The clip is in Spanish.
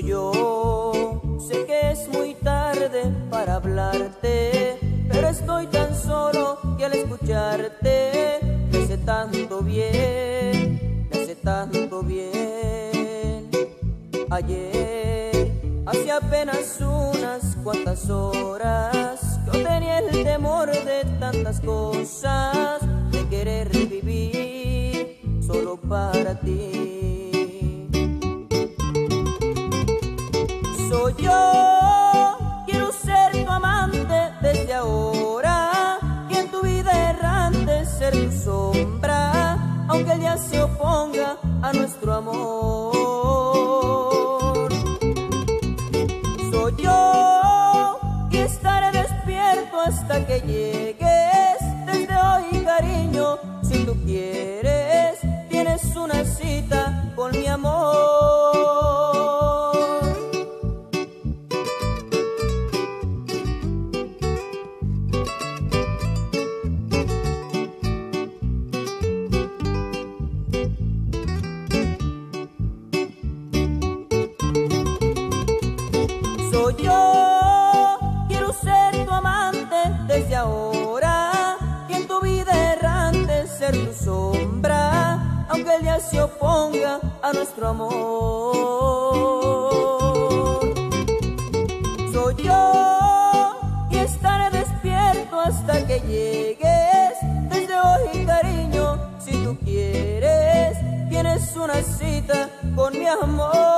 yo. Sé que es muy tarde para hablarte, pero estoy tan solo que al escucharte me hace tanto bien, me hace tanto bien. Ayer, hace apenas unas cuantas horas, yo tenía el temor de tantas cosas, de querer vivir solo para ti. Soy yo, quiero ser tu amante desde ahora, y en tu vida errante ser tu sombra, aunque el día se oponga a nuestro amor. Soy yo, y estaré despierto hasta que llegues. Desde hoy, cariño, si tú quieres, tienes una cita con mi amor. Soy yo, quiero ser tu amante desde ahora, y en tu vida errante ser tu sombra, aunque el día se oponga a nuestro amor. Soy yo, y estaré despierto hasta que llegues. Desde hoy, cariño, si tú quieres, tienes una cita con mi amor.